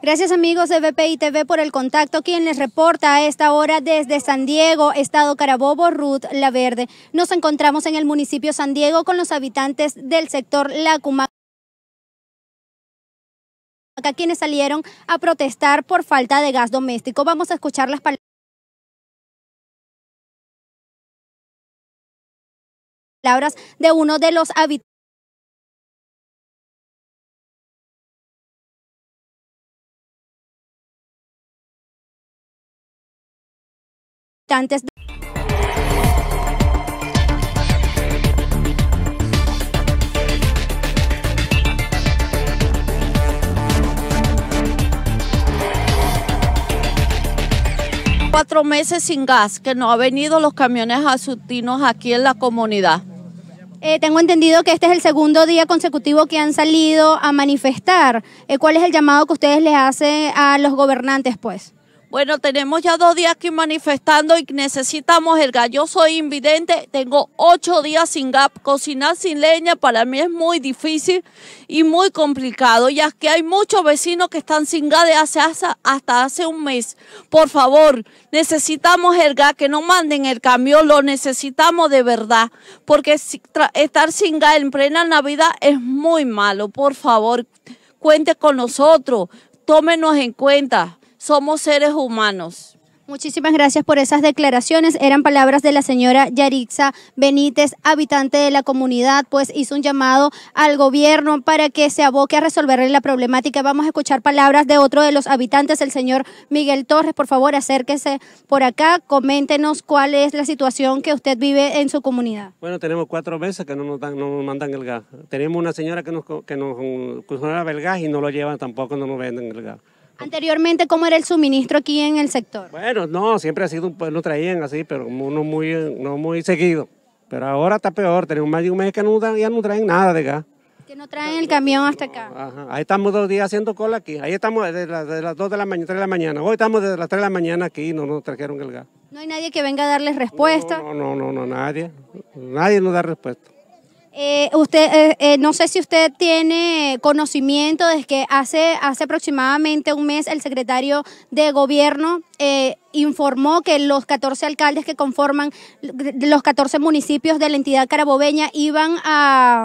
Gracias amigos de BPI TV por el contacto. Quien les reporta a esta hora desde San Diego, Estado Carabobo, Ruth La Verde. Nos encontramos en el municipio San Diego con los habitantes del sector La Cumaca, quienes salieron a protestar por falta de gas doméstico. Vamos a escuchar las palabras de uno de los habitantes. Cuatro meses sin gas, que no ha venido los camiones azustinos aquí en la comunidad. Tengo entendido que este es el segundo día consecutivo que han salido a manifestar. ¿Cuál es el llamado que ustedes les hacen a los gobernantes, pues? Bueno, tenemos ya 2 días aquí manifestando y necesitamos el gas. Yo soy invidente, tengo 8 días sin gas. Cocinar sin leña para mí es muy difícil y muy complicado, ya que hay muchos vecinos que están sin gas de hasta hace un mes. Por favor, necesitamos el gas, que no manden el camión, lo necesitamos de verdad, porque estar sin gas en plena Navidad es muy malo. Por favor, cuente con nosotros, tómenos en cuenta. Somos seres humanos. Muchísimas gracias por esas declaraciones. Eran palabras de la señora Yarixa Benítez, habitante de la comunidad, pues hizo un llamado al gobierno para que se aboque a resolver la problemática. Vamos a escuchar palabras de otro de los habitantes, el señor Miguel Torres. Por favor, acérquese por acá, coméntenos cuál es la situación que usted vive en su comunidad. Bueno, tenemos 4 meses que no nos mandan el gas. Tenemos una señora que nos cociona el gas y no lo llevan tampoco, no nos venden el gas. Anteriormente, ¿cómo era el suministro aquí en el sector? Bueno, no, siempre ha sido, pues lo traían así, pero no muy seguido. Pero ahora está peor, tenemos más de un mes que ya no traen nada de gas. Que no traen el camión hasta acá. Ajá. Ahí estamos 2 días haciendo cola aquí. Ahí estamos desde las 2 de la mañana, 3 de la mañana. Hoy estamos desde las 3 de la mañana aquí y no nos trajeron el gas. ¿No hay nadie que venga a darles respuesta? No, nadie. Nadie nos da respuesta. No sé si usted tiene conocimiento de que hace aproximadamente un mes el secretario de gobierno informó que los 14 alcaldes que conforman los 14 municipios de la entidad carabobeña iban a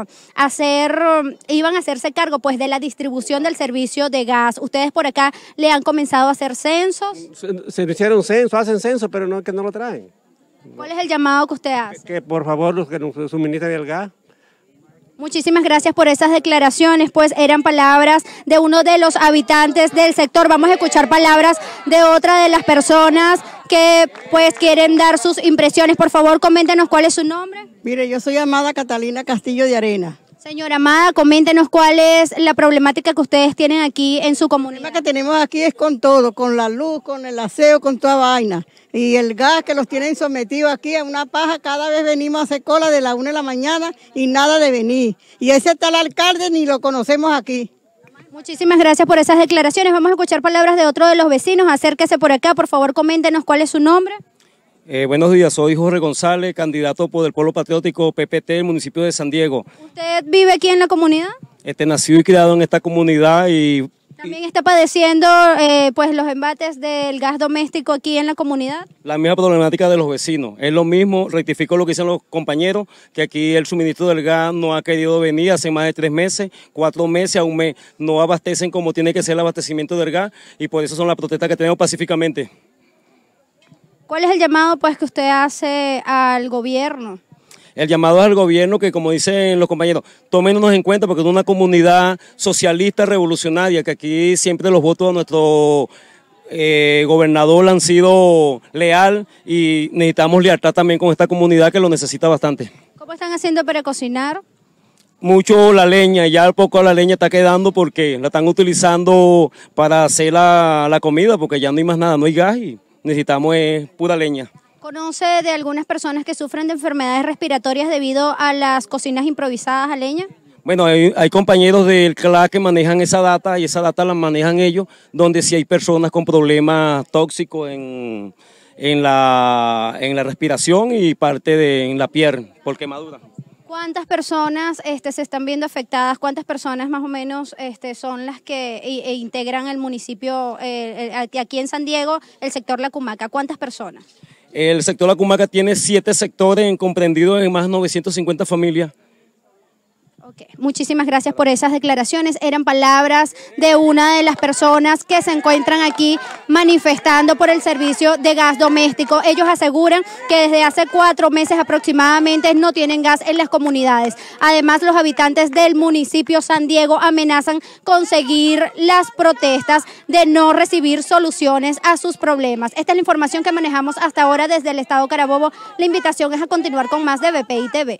hacerse cargo pues de la distribución del servicio de gas. ¿Ustedes por acá le han comenzado a hacer censos? Se hicieron censos, hacen censos, pero no, que no lo traen. ¿Cuál es el llamado que usted hace? Que por favor los que nos suministren el gas. Muchísimas gracias por esas declaraciones, pues eran palabras de uno de los habitantes del sector. Vamos a escuchar palabras de otra de las personas que pues quieren dar sus impresiones. Por favor, coméntenos cuál es su nombre. Mire, yo soy Amada Catalina Castillo de Arena. Señora Amada, coméntenos cuál es la problemática que ustedes tienen aquí en su comunidad. El problema que tenemos aquí es con todo, con la luz, con el aseo, con toda vaina. Y el gas que los tienen sometidos aquí a una paja, cada vez venimos a hacer cola de la 1 de la mañana y nada de venir. Y ese tal alcalde ni lo conocemos aquí. Muchísimas gracias por esas declaraciones. Vamos a escuchar palabras de otro de los vecinos. Acérquese por acá, por favor, coméntenos cuál es su nombre. Buenos días, soy Jorge González, candidato por el Pueblo Patriótico PPT del municipio de San Diego. ¿Usted vive aquí en la comunidad? Nacido y criado en esta comunidad y... ¿También está padeciendo pues los embates del gas doméstico aquí en la comunidad? La misma problemática de los vecinos, es lo mismo, rectifico lo que dicen los compañeros, que aquí el suministro del gas no ha querido venir hace más de 3 meses, 4 meses a un mes, no abastecen como tiene que ser el abastecimiento del gas y por eso son las protestas que tenemos pacíficamente. ¿Cuál es el llamado pues que usted hace al gobierno? El llamado al gobierno que, como dicen los compañeros, tómenos en cuenta porque es una comunidad socialista revolucionaria, que aquí siempre los votos a nuestro gobernador han sido leal y necesitamos lealtad también con esta comunidad que lo necesita bastante. ¿Cómo están haciendo para cocinar? Mucho la leña, ya poco la leña está quedando porque la están utilizando para hacer la comida porque ya no hay más nada, no hay gas y necesitamos pura leña. ¿Conoce de algunas personas que sufren de enfermedades respiratorias debido a las cocinas improvisadas a leña? Bueno, hay compañeros del CLA que manejan esa data y esa data la manejan ellos, donde sí hay personas con problemas tóxicos en la respiración y parte en la piel por quemadura. ¿Cuántas personas se están viendo afectadas? ¿Cuántas personas más o menos son las que integran el municipio aquí en San Diego, el sector La Cumaca? ¿Cuántas personas? El sector La Cumaca tiene 7 sectores comprendidos en más de 950 familias. Okay. Muchísimas gracias por esas declaraciones. Eran palabras de una de las personas que se encuentran aquí manifestando por el servicio de gas doméstico. Ellos aseguran que desde hace 4 meses aproximadamente no tienen gas en las comunidades. Además, los habitantes del municipio San Diego amenazan con seguir las protestas de no recibir soluciones a sus problemas. Esta es la información que manejamos hasta ahora desde el estado Carabobo. La invitación es a continuar con más de BPI TV.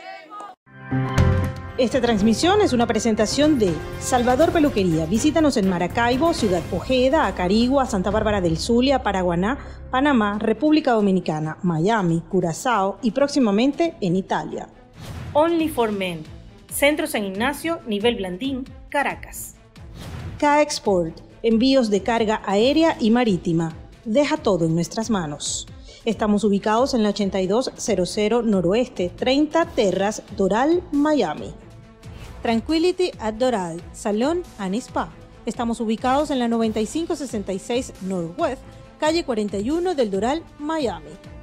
Esta transmisión es una presentación de Salvador Peluquería. Visítanos en Maracaibo, Ciudad Ojeda, Acarigua, Santa Bárbara del Zulia, Paraguaná, Panamá, República Dominicana, Miami, Curazao y próximamente en Italia. Only for Men. Centro San Ignacio, nivel Blandín, Caracas. K-Export. Envíos de carga aérea y marítima. Deja todo en nuestras manos. Estamos ubicados en la 8200 Noroeste, 30 Terras, Doral, Miami. Tranquility at Doral, Salón and Spa. Estamos ubicados en la 9566 Northwest, calle 41 del Doral, Miami.